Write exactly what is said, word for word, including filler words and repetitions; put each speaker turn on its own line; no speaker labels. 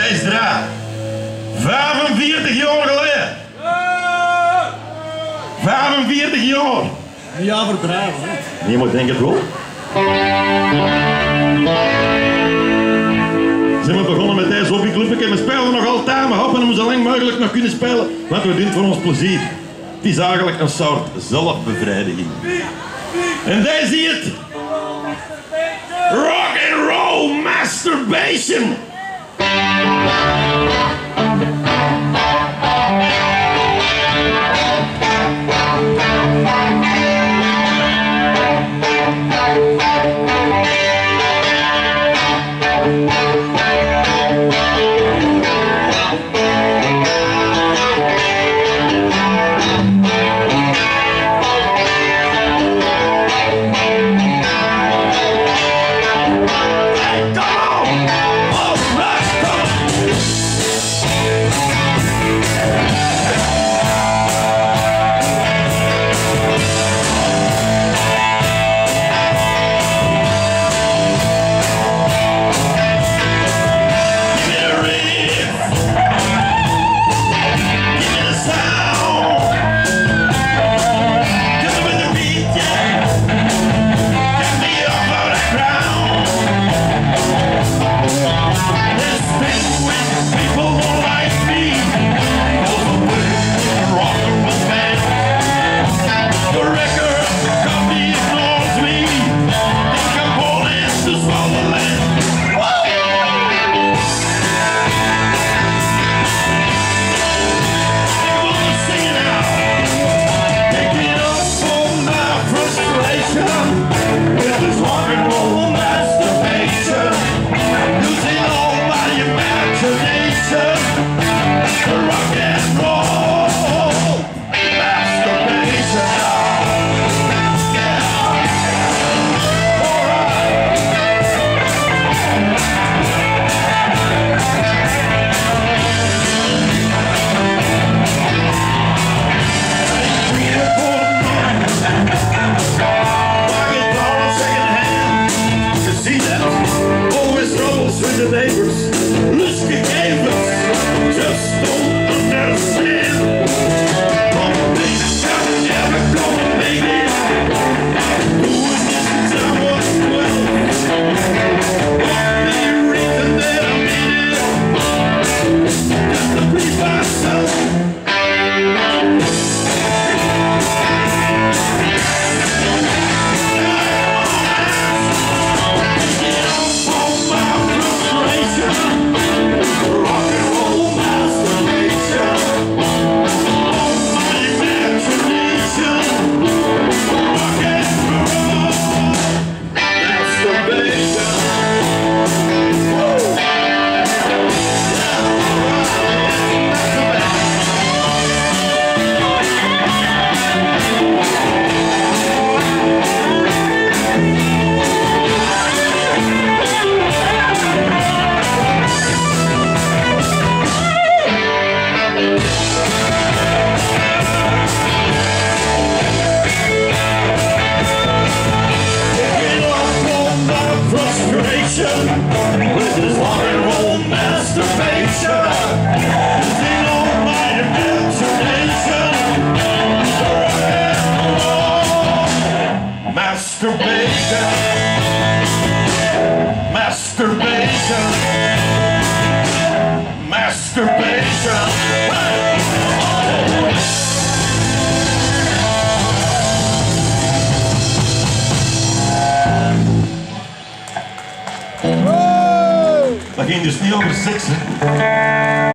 is draai. vijfenveertig jaar geleden. vijfenveertig jaar.
Ja, verdrijven, hè.
Niemand denkt het wel. Zijn we begonnen met deze hobbyclubje. We spelen nog altijd, we hopen hem zo lang mogelijk nog kunnen spelen, want we doen het voor ons plezier. Het is eigenlijk een soort zelfbevrediging. En daar zie je het. Rock and roll masturbation. Masturbation, masturbation, masturbation. Dat ging dus niet over seks, hè?